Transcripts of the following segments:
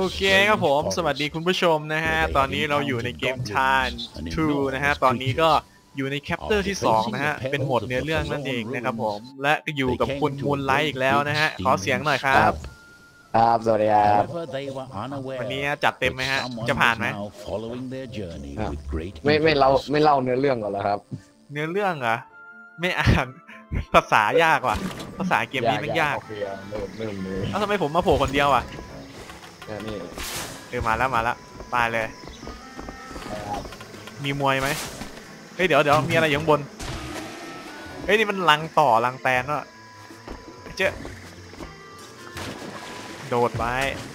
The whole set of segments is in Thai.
เคครับผมสวัสดีคุณผู้ชมนะฮะตอนนี้เราอยู่ในเกมชาญ2นะฮะตอนนี้ก็อยู่ในแคปเตอร์ที่2นะฮะเป็นโหมดเนื้อเรื่องนั่นเองนะครับผมและอยู่กับคุณมูนไลท์อีกแล้วนะฮะขอเสียงหน่อยครับครับสวัสดีครับวันนี้จัดเต็มไหมฮะจะผ่านไหมไม่เล่าเนื้อเรื่องก่อนแล้วครับเนื้อเรื่องเหรอไม่อ่านภาษายากว่ะภาษาเกมนี้มันยากแล้วทำไมผมมาโผล่คนเดียวอ่ะนี่มาแล้วตายเลยมีมวยไหมเฮ้ยเดี๋ยวมีอะไรอยู่ข้างบนเฮ้ยนี่มันลังแตนวะเจ๊โดดไป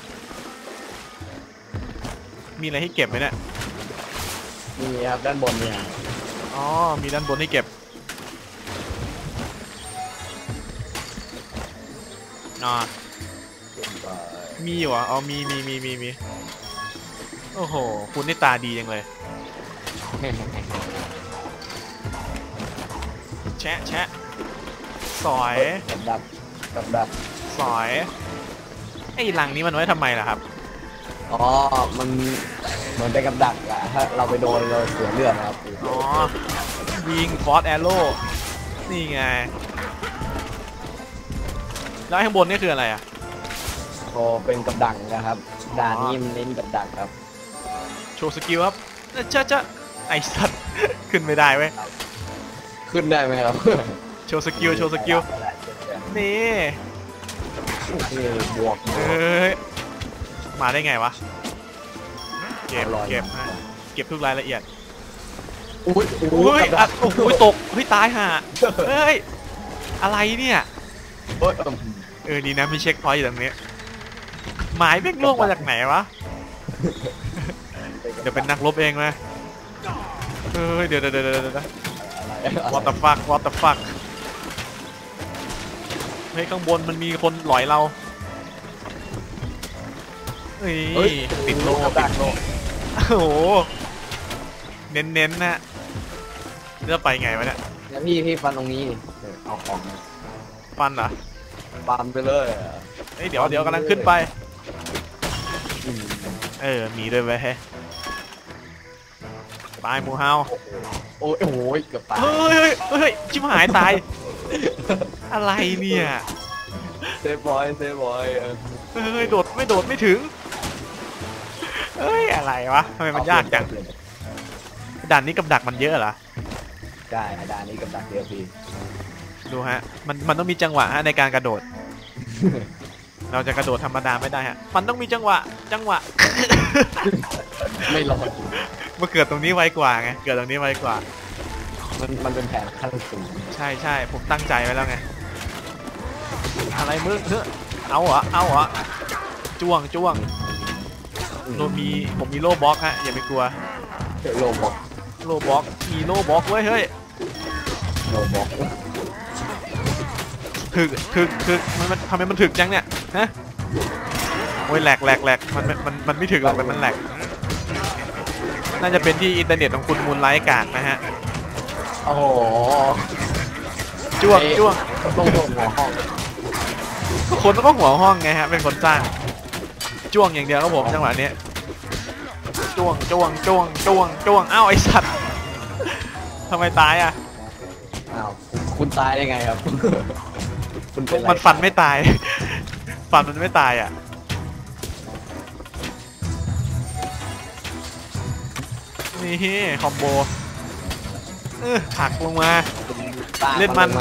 มีอะไรให้เก็บไหมเนี่ยมีครับด้านบนเนี่ยอ๋อมีด้านบนให้เก็บอ๋อมีอยู่อ๋อมีโอ้โหคุณนี่ตาดีจังเลยแชะสอยกับดักสอยไอ้ลังนี้มันไว้ทำไมล่ะครับอ๋อมันเหมือนเป็นกับดักอะถ้าเราไปโดนเราเสียเลือดครับอ๋อยิงฟอสแอโร่นี่ไงแล้วข้างบนนี่คืออะไรอ่ะโอ้เป็นกับดักนะครับด่านนี้มันเน้นกับดักครับโชว์สกิลครับจะไอสัตว์ขึ้นไม่ได้เว้ยขึ้นได้ไหมครับโชว์สกิลนี่บวกมาได้ไงวะเก็บทุกรายละเอียดอุ้ยโอ้ยตกเฮ้ยตายห่าเฮ้ยอะไรเนี่ยนี่นะมีเช็คพอยต์อยู่ตรงนี้หมายเบ้งล่วงมาจากไหนวะเดี๋ยวเป็นนักรบเองไหมเฮ้ยเดี๋ยวwhat the fuck เฮ้ยข้างบนมันมีคนหลอยเราเฮ้ยติดโลโอ้โหเน้นนะเลือกไปไงวะเนี่ยแล้วพี่ฟันตรงนี้เอาของฟันเหรอฟันไปเลยเดี๋ยวกำลังขึ้นไปมีด้วยเว้ยตายมูเฮาโอ้ยเกือบตายเฮ้ยชิบหายตายอะไรเนี่ยเซฟบอยเฮ้ยไม่โดดไม่ถึงเฮ้ยอะไรวะทำไมมันยากจังด่านนี้กับดักมันเยอะเหรอใช่ด่านนี้กับดักเยอะพี่ดูฮะมันต้องมีจังหวะในการกระโดดเราจะกระโดดธรรมดาไม่ได้ฮะมันต้องมีจังหวะไม่รอดมาเกิดตรงนี้ไวกว่าไงเกิดตรงนี้ไวกว่ามันเป็นแผนขั้นสูงใช่ผมตั้งใจไว้แล้วไงอะไรมึงเอาเหรอจ้วงผมมีโล่บล็อกฮะอย่าไปกลัวโล่บล็อกมีโล่บล็อกเว้ยเฮ้ยโล่บล็อกถึกมันทำไมมันถึกจังเนี่ยฮะโอ้ยแหลกมันไม่ถึกหรอกแต่มันแหลกน่าจะเป็นที่อินเทอร์เน็ตของคุณมูลไลท์กากนะฮะโอ้โหจ้วงต้องหัวห้องคนก็หัวห้องไงฮะเป็นคนสร้างจ้วงอย่างเดียวครับผมจังหวะนี้จ้วงอ้าวไอสัตว์ทำไมตายอ่ะอ้าวคุณตายได้ไงครับมันฟันไม่ตายมันไม่ตายอ่ะนี่คอมโบหักลงมาเล่นมัน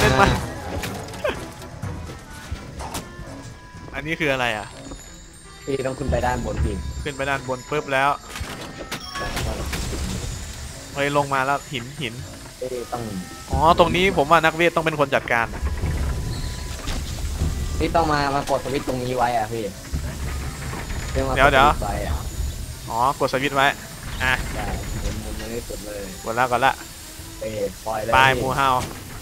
อันนี้คืออะไรอ่ะพี่ต้องขึ้นไปด้านบนพี่ขึ้นไปด้านบนปุ๊บแล้วเฮ้ยลงมาแล้วหินต้องตรงนี้ผมว่านักเวทต้องเป็นคนจัดการพี่ต้องมากดสวิตช์ตรงนี้ไว้อ่ะพี่เดี๋ยวกดสวิตช์ไว้ผมไม่ได้กดเลยกดละปลายมูเฮา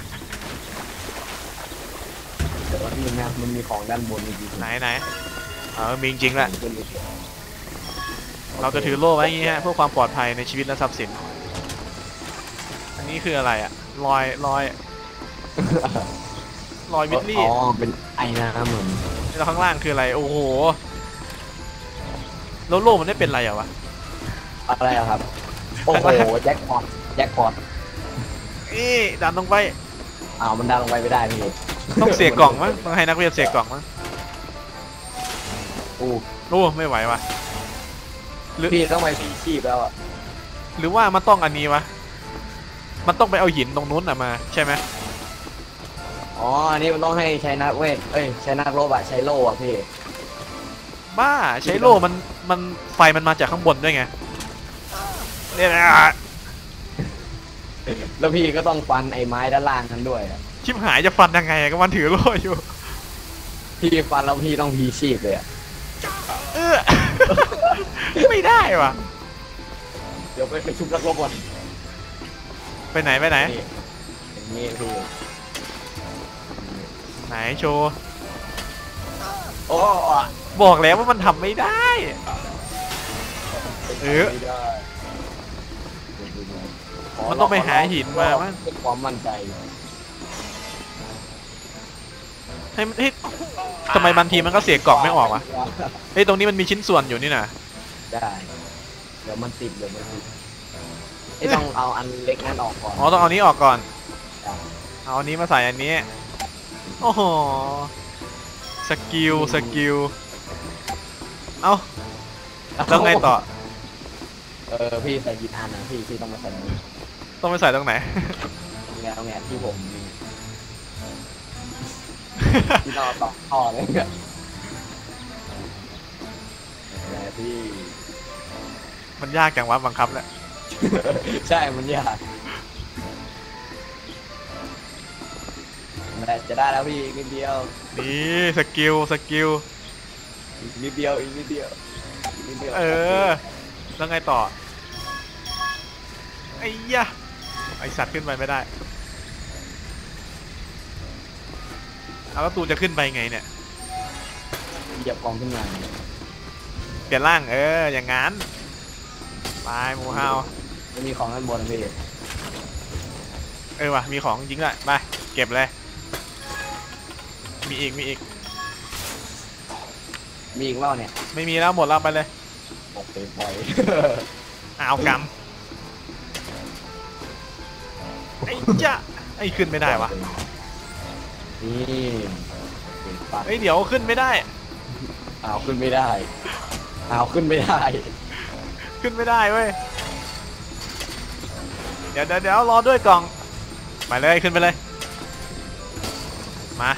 แต่ว่าที่มันมีของด้านบนจริงไหนมีจริงแหละเราจะถือโล่ไว้อย่างงี้ฮะเพื่อความปลอดภัยในชีวิตและทรัพย์สินอันนี้คืออะไรอ่ะรอยวิลลี่เป็นไอ้น้ำเหมือนแล้วข้างล่างคืออะไรโอ้โหแล้วโล่มันไม่เป็นไรอะวะอะไรอะครับโอ้โหแจ็คพอตแจ็คพอตดันลงไปอ้าวมันดันลงไปไม่ได้พี่ต้องเสียกล่องมั้งต้องให้นักเรียนเสียกล่องมั้งอู้โอ้ไม่ไหววะพี่ต้องไปพีชีพแล้วอะหรือว่ามันต้องอันนี้วะมันต้องไปเอาหินตรงนู้นอะมาใช่ไหมอ๋ออันนี้มันต้องให้ใช้นักเวทใช้นักรบอะใช้โล่อะพี่บ้าใช้โล่มันไฟมันมาจากข้างบนด้วยไงเนี่ยนะแล้วพี่ก็ต้องฟันไอ้ไม้ด้านล่างนั้นด้วยอะชิบหายจะฟันยังไงก็มันถือโล่อยู่พี่ฟันแล้วพี่ต้องพีชีพเลยอะไม่ได้วะเดี๋ยวไปชุบนักรบก่อนไปไหนไปไหนนี่อย่างนี้พี่ไหนโชว์โอ้บอกแล้วว่ามันทำไม่ได้ไม่ได้มันต้องไปหาหินมามั้งเป็นความมั่นใจให้ทำไมบางทีมันก็เสียกล่องไม่ออกวะเฮ้ยตรงนี้มันมีชิ้นส่วนอยู่นี่นะได้เดี๋ยวมันติดไอ้ต้องเอาอันเล็กนั้นออกก่อนอ๋อต้องเอานี้ออกก่อนเอาอันนี้มาใส่อันนี้โอ้โหสกิลเอาแล้วไงต่อพี่ใส่กี่อันนะพี่ต้องมาใส่นี้ต้องไปใส่ตรงไหนแล้วไงที่ผมมีที่ต้องต่อท่อเลยเนี่ยพี่มันยากจังวะบังคับแหละใช่มันยากจะได้แล้วพี่อีกนิดเดียวนี่สกิลอีกนิดเดียวอีกนิดเดียวอีกนิดเดียวแล้วไงต่อไอ้ยะไอสัตว์ขึ้นไปไม่ได้เอาแล้วตูจะขึ้นไปไงเนี่ยเหยียบกองขึ้นมาเปลี่ยนร่างอย่างงั้นไปหมูเฮาจะมีของด้านบนพี่ว่ะมีของจริงด้วยไปเก็บเลยมีอีกมีอีกเปล่าเนี่ยไม่มีแล้วหมดแล้วไปเลยโอเคปล่อยเอากำไอ้จ้ะไอ้ขึ้นไม่ได้วะนี่ปัดเฮ้ยเดี๋ยวขึ้นไม่ได้เอาขึ้นไม่ได้เอาขึ้นไม่ได้ขึ้นไม่ได้เว้ยเดี๋ยวรอด้วยกล่องไปเลยขึ้นไปเลยมา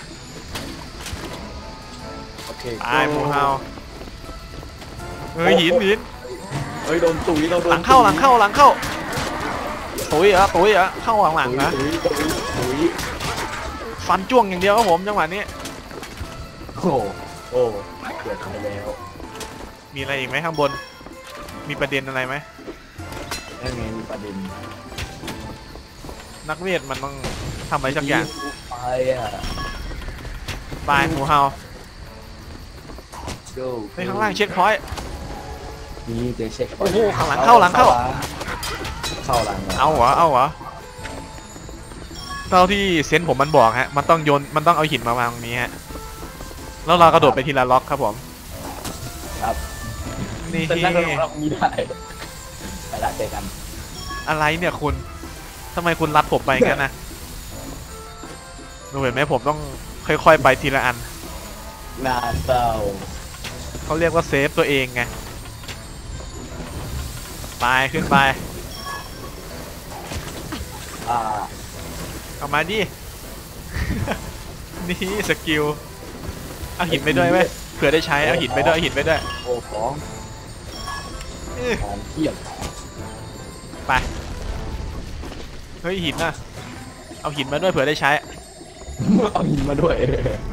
โอเคไปหมูเฮาเฮ้ยหินเฮ้ยโดนตุ๋ยเราโดนหลังเข้าตุ๋ยเหรอเข้าหลังนะตุ๋ยฟันจ้วงอย่างเดียวครับผมจังหวะนี้โอ้เกิดไปแล้วมีอะไรอีกไหมข้างบนมีประเด็นอะไรไหมนั่นไงมีประเด็นนักเวทมันต้องทำอะไรสักอย่างไปอ่ะไปหมูเฮาไปข้างล่างเช็คพอยต์นี่เดี๋ยวเช็คโอ้โหข้างหลังเข้าเข้าหลังเอาเหรอเท่าที่เซนส์ผมมันบอกฮะมันต้องเอาหินมาวางตรงนี้ฮะแล้วเรากระโดดไปทีละล็อกครับผมครับนี่เป็นนักเรามีได้ไปละเจอกันอะไรเนี่ยคุณทำไมคุณรัดผมไปงั้นนะดูเห็นไหมผมต้องค่อยๆไปทีละอันน่าเศร้าเขาเรียกว่าเซฟตัวเองไงไปขึ้นไป เอามาดิ นี่สกิลเอาหินไปด้วยไหมเผื่อได้ใช้เอาหินไปด้วยโอ้ของเทียบไปเฮ้ยหินนะเอาหินมาด้วยเผื่อได้ใช้เอาหินมาด้วย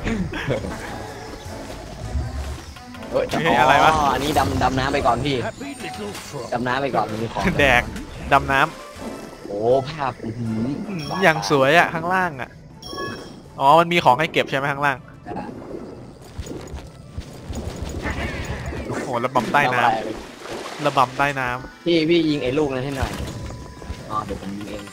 อะไรวะอันนี้ดำน้ำไปก่อนพี่ดำน้ำไปก่อนมีของแดกดำน้ำโอ้ภาพอย่างสวยอะข้างล่างอะอ๋อมันมีของให้เก็บใช่ไหมข้างล่างโอ้โหระบำใต้น้ำพี่ยิงไอ้ลูกนั้นให้หน่อยอ๋อเดี๋ยวผมยิงเอง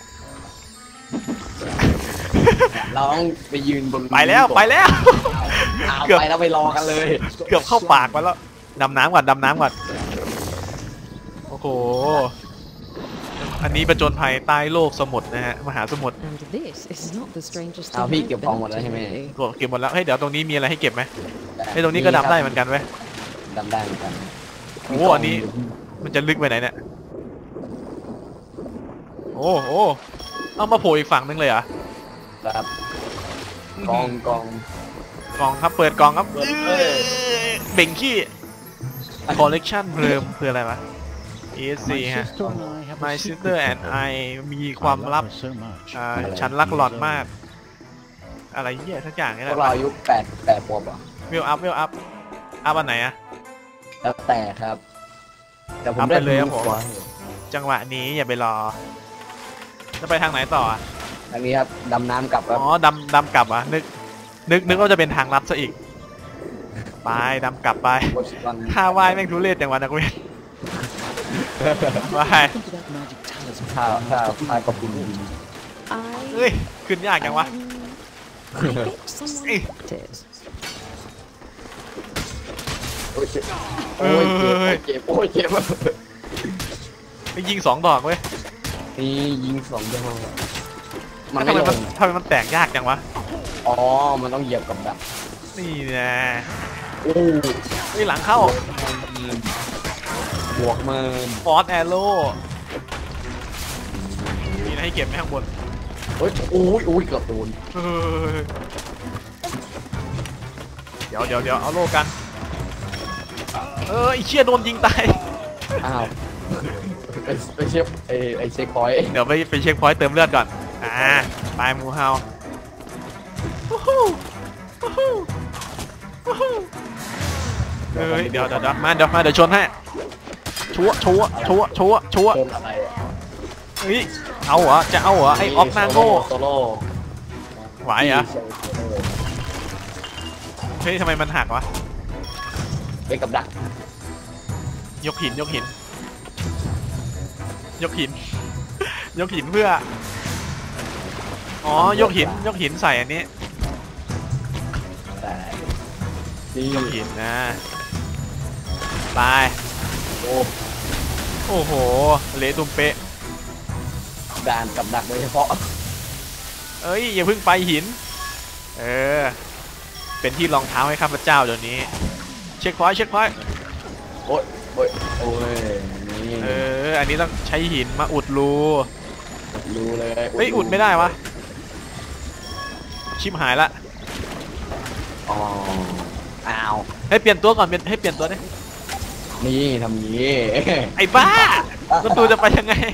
เราต้องไปยืนบนไปแล้วเกือบไปแล้วไปรอกันเลยเกือบเข้าปากมาแล้วดำน้ำก่อนดำน้ำก่อนโอ้โหอันนี้ประจนภัยใต้โลกสมุทรนะฮะมหาสมุทรเอาพี่เก็บของหมดแล้วใช่ไหมเก็บหมดแล้วเฮ้ยเดี๋ยวตรงนี้มีอะไรให้เก็บไหมเฮ้ยตรงนี้ก็ดำได้เหมือนกันเว้ยดำได้เหมือนกันโอ้อันนี้มันจะลึกไปไหนเนี่ยโอ้โหเอามาโผล่อีกฝั่งนึงเลยเหรอครับกองกล่องครับเปิดกล่องครับเบ่งขี้ collection เพิ่มคืออะไรวะ ESC ฮะ My sister and I มีความลับฉันรักหลอดมากอะไรเงี้ยทั้งอย่างนี่พแหละวกเราอายุ8 ขวบเหรอวิวอัพอันไหนอะแล้วแต่ครับแต่ผมอัพได้ไปเลยครับผมกว่าจังหวะนี้อย่าไปรอจะไปทางไหนต่ออะอันนี้ครับดำน้ำกลับครับอ๋อดำกลับอ่ะนึกว่าจะเป็นทางลัดซะอีกไปดำกลับไปท่าว่ายแม่งทุเรศจังวะนักเรียนว่ายถ้ากระปุนเฮ้ยขึ้นยากจังวะโอ้ยเจ็บโอ้ยเจ็บโอ้ยเจ็บไปยิง2 ดอกเว้ยนี่ยิง2 ดอกมันทำไม่ไมลมันงทำไมมันแตกยากจังวะอ๋อมันต้องเหยียบกับดักนี่นะโอ้เฮ้ยหลังเข้าบวกมันฟอสแอโร่มีอะไรให้เก็บไหมข้างบนโอ้ยโอ้ยเกือบโดนเฮ้ยเดี๋ยวเอาโล่กันไอ้เชี่ยโดนยิงตายอ้าวไอเชฟไอเช็คพอยต์เดี๋ยวไปเช็คพอยต์เติมเลือดก่อนไปหมูเฮาเฮ้ยเดี๋ยวมาเดี๋ยวชนให้ชัวเติมอะไรอ่ะเฮ้ยเอาเหรอจะเอาเหรอไอ้ออกนาโง่โซโล่ไหวเหรอเฮ้ยทำไมมันหักวะไปกับดักยกหิน ยกหินเพื่ออ๋อยกหินใส่อันนี้แต่นี่ยกหินนะไป โอ้โหเละตุ้มเป๊ะด่านกับดักโดยเฉพาะเอ้ยอย่าเพิ่งไปหินเป็นที่รองเท้าให้ข้าพเจ้าเดี๋ยวนี้เช็คพอยต์โอ้ยนี่อันนี้ต้องใช้หินมาอุดรูรู้เลยเฮ้ยอุดไม่ได้วะชิบหายละอ๋ออ้าวให้เปลี่ยนตัวก่อนให้เปลี่ยนตัวดินี่ทำนี้ไอ้บ้าประตูจะไปยังไง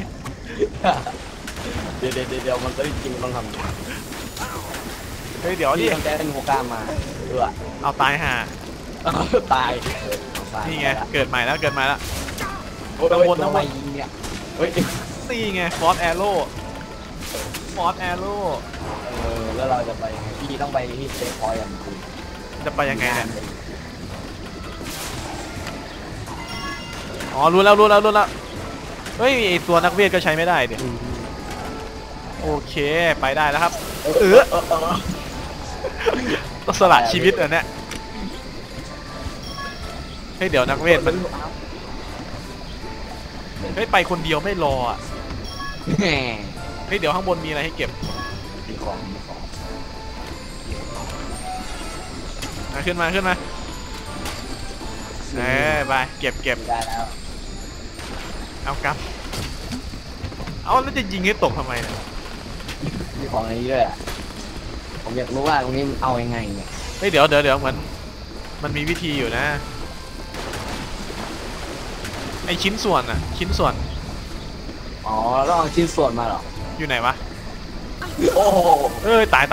เดี๋ยวมันก็จริงต้องทำเฮ้ยเดี๋ยวดิต้องได้เป็นโฮก้ามาเอาตายห่าตายนี่ไงเกิดใหม่แล้วข้างบนยิงเนี่ยเฮ้ยนี่ไงฟอสแอโร่แล้วเราจะไปพี่ต้องไปที่เซฟพอยต์กันคุณจะไปยังไงเนี่ยอ๋อรู้แล้วเฮ้ยไอตัวนักเวทก็ใช้ไม่ได้ดิโอเคไปได้แล้วครับต้องสละชีวิตอันเนี้ยเฮ้ยเดี๋ยวนักเวทมันเฮ้ยไปคนเดียวไม่รออ่ะเฮ้ยเดี๋ยวข้างบนมีอะไรให้เก็บมีของขึ้นมาไปเก็บได้แล้วเอากลับเอาแล้วจะยิงให้ตกทำไมเนี่ยมีของอะไรด้วยอ่ะผมอยากรู้ว่าตรงนี้เอายังไงเนี่ยเฮ้ยเดี๋ยวเหมือนมันมีวิธีอยู่นะไอชิ้นส่วนอ๋อแล้วเอาชิ้นส่วนมาหรออยู่ไหนวะโอ้โหตาย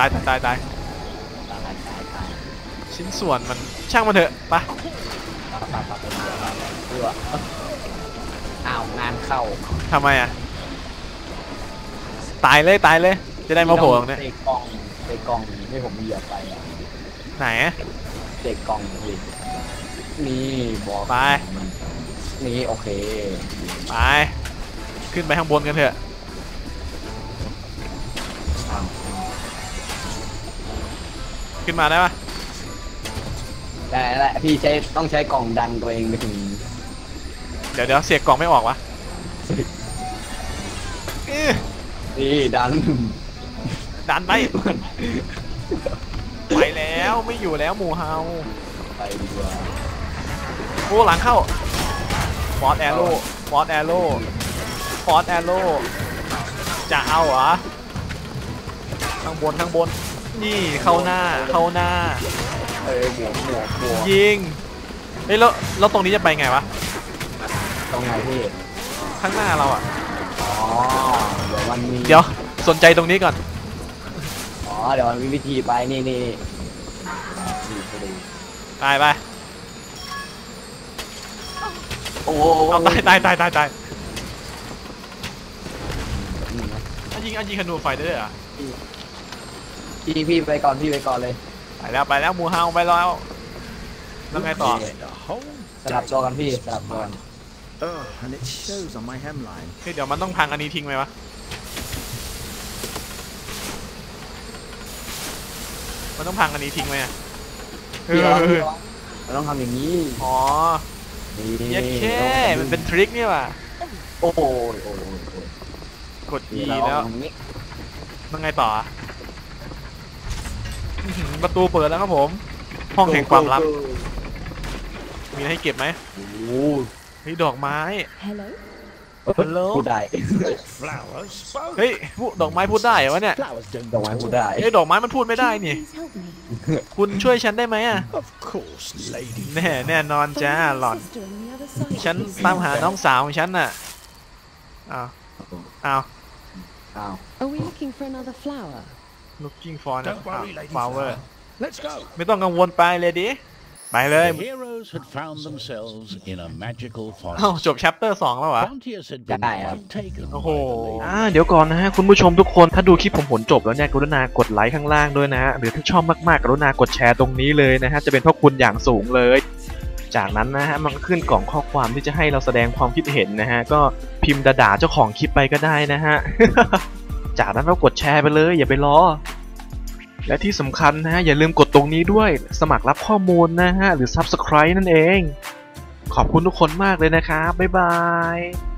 ชิ้นส่วนมันช่างมันเถอะไปอ้าวงานเข้าทำไมอ่ะตายเลยจะได้มาโผล่ตรงเนี้ยเตะกล่องที่ผมเหยียบไปอ่ะไหนเตะกล่องเลยนี่บอกไปนี่โอเคไปขึ้นไปข้างบนกันเถอะขึ้นมาได้ปะแต่แหละพี่ต้องใช้กล่องดันตัวเองไปถึงเดี๋ยวเสียกกล่องไม่ออกวะอื้อนี่ดันดันไปไปแล้วไม่อยู่แล้วหมูเฮาไปดีกว่าโอ้หลังเข้าฟอสแอโร่ฟอสแอโร่ฟอสแอโร่จะเอาเหรอข้างบนนี่เข้าหน้าหมวกยิงเฮ้ยแล้วตรงนี้จะไปไงวะตรงไหนพี่ข้างหน้าเราอ่ะอ๋อเดี๋ยวมันมีเดี๋ยวสนใจตรงนี้ก่อนอ๋อเดี๋ยวมันมีวิธีไปนี่ไปโอ้เอาตายยิงขนูไฟได้ด้วยเหรอพี่ไปก่อนเลยไปแล้วหมูเฮาไปแล้วแล้วไงต่อสลับตัวกันพี่สลับตัวกัน and it shows on my hemline. เฮ้ยเดี๋ยวมันต้องพังอันนี้ทิ้งไหมวะมันต้องพังอันนี้ทิ้งไหมอ่ะพี่เราต้องทำอย่างนี้อ๋อเย้แค่มันเป็นทริคนี่ว่ะโอ้โหกด E แล้วต้องไงต่อประตูเปิดแล้วครับผมห้องแห่งความลับมีอะไรให้เก็บไหมเฮ้ยดอกไม้ฮัลโหลพูดได้เฮ้ยดอกไม้พูดได้เหรอวะเนี่ยดอกไม้พูดได้เฮ้ยดอกไม้มันพูดไม่ได้นี่คุณช่วยฉันได้ไหมอ่ะแน่นอนจ้าหล่อนฉันตามหาน้องสาวของฉันน่ะอ้าว Are we looking for another flower? looking for a flower ไม่ต้องกังวลไปเลยดิไปเลย Heroes had found themselves in a magical อ้าว forest. จบ chapter 2แล้วเหรอ Frontiers had been quite taken โอ้โห by the lady. เดี๋ยวก่อนนะฮะคุณผู้ชมทุกคนถ้าดูคลิปผมผลจบแล้วเนี่ยกรุณากดไลค์ข้างล่างด้วยนะฮะหรือถ้าชอบมากๆกรุณากดแชร์ตรงนี้เลยนะฮะจะเป็นพระคุณอย่างสูงเลย จากนั้นนะฮะมันก็ขึ้นกล่องข้อความที่จะให้เราแสดงความคิดเห็นนะฮะก็พิมพ์ด่าเจ้าของคลิปไปก็ได้นะฮะ จากนั้นก็กดแชร์ไปเลยอย่าไปรอและที่สำคัญนะฮะอย่าลืมกดตรงนี้ด้วยสมัครรับข้อมูลนะฮะหรือ Subscribe นั่นเองขอบคุณทุกคนมากเลยนะครับบ๊ายบาย